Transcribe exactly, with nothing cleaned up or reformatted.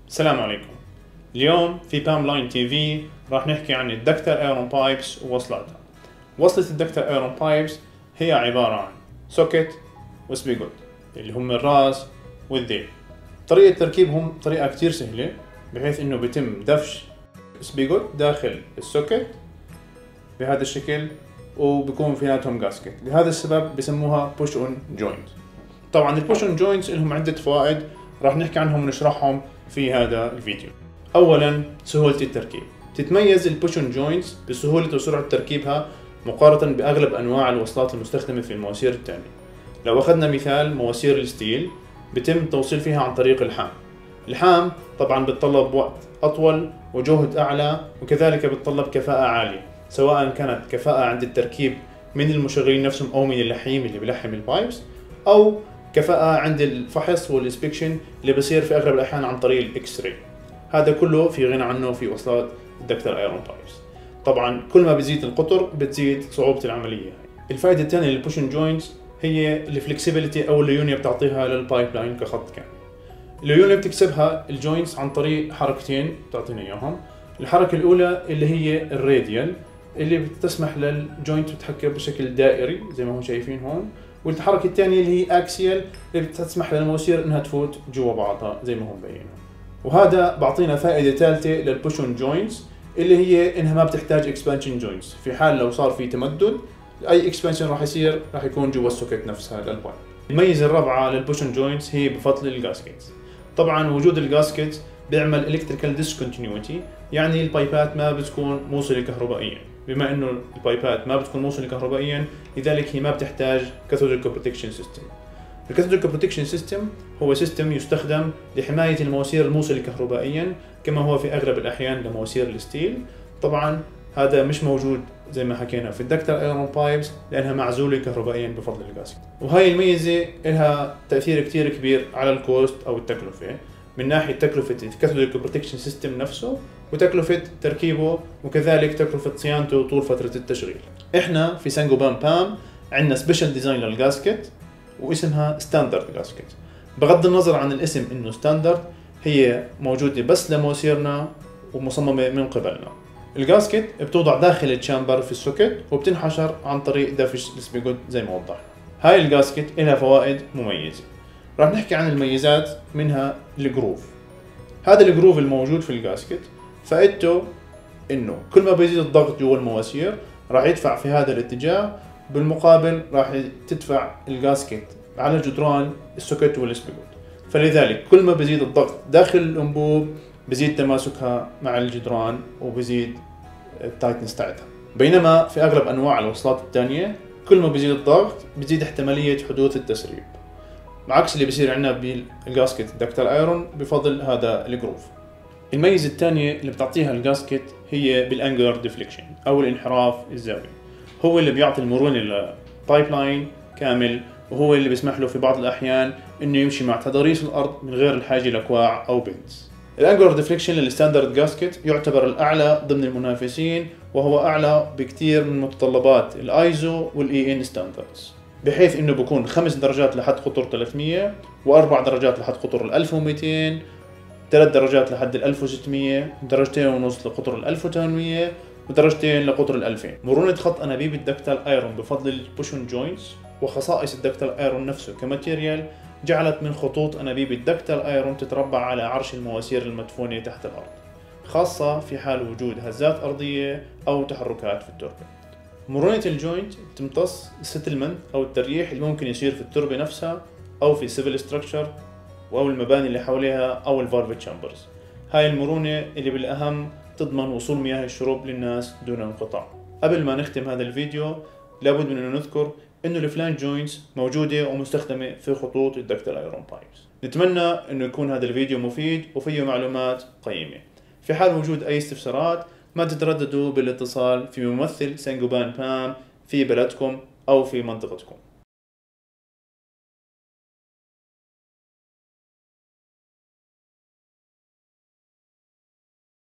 السلام عليكم. اليوم في بام لاين تي في راح نحكي عن الدكتور ايرون بايبس ووصلاتها. وصلة الدكتور ايرون بايبس هي عبارة عن سوكت وسبيجوت اللي هم الراس والذيل. طريقة تركيبهم طريقة كتير سهلة، بحيث انه بيتم دفش سبيجوت داخل السوكت بهذا الشكل، وبيكون فيناتهم جاسكت. لهذا السبب بسموها بوش اون جوينت. طبعا البوش اون جوينتس لهم عدة فوائد راح نحكي عنهم ونشرحهم في هذا الفيديو. اولا سهولة التركيب. تتميز البوش اون جوينتس بسهولة وسرعة تركيبها مقارنة باغلب انواع الوصلات المستخدمة في المواسير الثانية. لو اخذنا مثال مواسير الستيل بتم التوصيل فيها عن طريق الحام. الحام طبعا بتطلب وقت اطول وجهد اعلى، وكذلك بتطلب كفاءة عالية، سواء كانت كفاءة عند التركيب من المشغلين نفسهم او من اللحيم اللي بلحم البايبس، او كفاءة عند الفحص والإنسبكشن اللي بصير في أغلب الأحيان عن طريق الإكس راي. هذا كله في غنى عنه في وصلات الدكتور ايرون بايبس. طبعا كل ما بيزيد القطر بتزيد صعوبة العملية. الفائدة الثانية للبوشن جوينتس هي الفلكسبيليتي أو الليونة بتعطيها للبايب لاين كخط كامل. الليونة بتكسبها الجوينتس عن طريق حركتين بتعطينا إياهم. الحركة الأولى اللي هي الراديال اللي بتسمح للجوينت تتحكم بشكل دائري زي ما هم شايفين هون، والحركة الثانية اللي هي اكسيال اللي بتسمح للمواسير انها تفوت جوا بعضها زي ما هم مبينين. وهذا بعطينا فائدة ثالثة للبوشون جوينتس اللي هي انها ما بتحتاج اكسبانشن جوينتس. في حال لو صار في تمدد اي اكسبانشن راح يصير راح يكون جوا السوكت نفسها للبايب. الميزة الرابعة للبوشون جوينتس هي بفضل الجاسكيتس. طبعا وجود الجاسكيتس بيعمل الكتريكال ديسكونتينيوتي، يعني البايبات ما بتكون موصلة كهربائيا. بما انه البايبات ما بتكون موصلة كهربائيا لذلك هي ما بتحتاج كاثوديك بروتكشن سيستم. الكاثوديك بروتكشن سيستم هو سيستم يستخدم لحماية المواسير الموصلة كهربائيا كما هو في اغلب الاحيان لمواسير الستيل. طبعا هذا مش موجود زي ما حكينا في الدكتور ايرون بايبس لانها معزولة كهربائيا بفضل الجاسكت. وهي الميزة لها تأثير كتير كبير على الكوست او التكلفة، من ناحية تكلفة الكاثوديك بروتكشن سيستم نفسه، وتكلفة تركيبه، وكذلك تكلفة صيانته طول فترة التشغيل. احنا في سانجوبان بام عندنا سبيشال ديزاين للجاسكت واسمها ستاندرد جاسكت. بغض النظر عن الاسم انه ستاندرد، هي موجودة بس لمواسيرنا ومصممة من قبلنا. الجاسكت بتوضع داخل التشامبر في السوكت وبتنحشر عن طريق دفش السبيجوت زي ما وضحنا. هاي الجاسكت لها فوائد مميزة. راح نحكي عن الميزات، منها الجروف. هذا الجروف الموجود في الجاسكت فائدته انه كل ما بيزيد الضغط جوا المواسير راح يدفع في هذا الاتجاه، بالمقابل راح تدفع الجاسكت على جدران السوكت والسبيجوت. فلذلك كل ما بيزيد الضغط داخل الانبوب بزيد تماسكها مع الجدران وبزيد التايتنس تاعتها. بينما في اغلب انواع الوصلات الثانية كل ما بيزيد الضغط بتزيد احتمالية حدوث التسريب، عكس اللي بيصير عندنا بالجاسكت الدكتور ايرون بفضل هذا الجروف. الميزة الثانية اللي بتعطيها الجاسكت هي بالانجلر ديفليكشن او الانحراف الزاوي. هو اللي بيعطي المرونة للبايب لاين كامل، وهو اللي بيسمح له في بعض الاحيان انه يمشي مع تضاريس الارض من غير الحاجة لكواع او بنز. الانجلر ديفليكشن للستاندرد جاسكت يعتبر الاعلى ضمن المنافسين، وهو اعلى بكثير من متطلبات الايزو والاي ان ستاندردز، بحيث انه بكون خمس درجات لحد قطر ثلاثمية، واربع درجات لحد قطر ال ألف ومئتين، ثلاث درجات لحد ال ألف وستمية، درجتين ونص لقطر ال ألف وثمانمية، ودرجتين لقطر ال ألفين. مرونة خط انابيب الدكتور ايرون بفضل البوشون جوينتس وخصائص الدكتور ايرون نفسه كماتيريال جعلت من خطوط انابيب الدكتور ايرون تتربع على عرش المواسير المدفونة تحت الارض، خاصة في حال وجود هزات ارضية او تحركات في التربة. مرونة الجوينت تمتص الستلمنت او التريح اللي ممكن يصير في التربة نفسها او في السيفل ستراكشر او المباني اللي حواليها او الفالف تشامبرز. هاي المرونة اللي بالاهم تضمن وصول مياه الشرب للناس دون انقطاع. قبل ما نختم هذا الفيديو لابد من ان نذكر انه الفلانج جوينتس موجودة ومستخدمة في خطوط الدكتور ايرون بايبس. نتمنى انه يكون هذا الفيديو مفيد وفيه معلومات قيمة. في حال وجود اي استفسارات ما تترددوا بالاتصال في ممثل سانجوبان بام في بلدكم او في منطقتكم.